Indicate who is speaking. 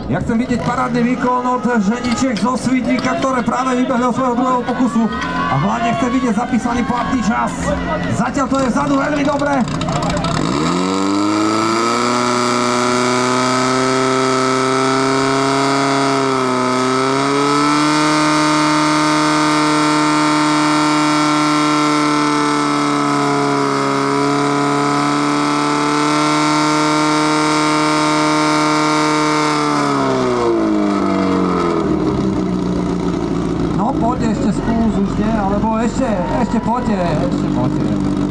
Speaker 1: Ja chcem vidieť parádny výkon od ženičiek zo Svidníka, ktoré práve vybehli od svojho druhého pokusu. A hlavne chcem vidieť zapísaný platný čas. Zatiaľ to je vzadu veľmi dobre. No poďte ešte skús už nie, alebo ešte poďte.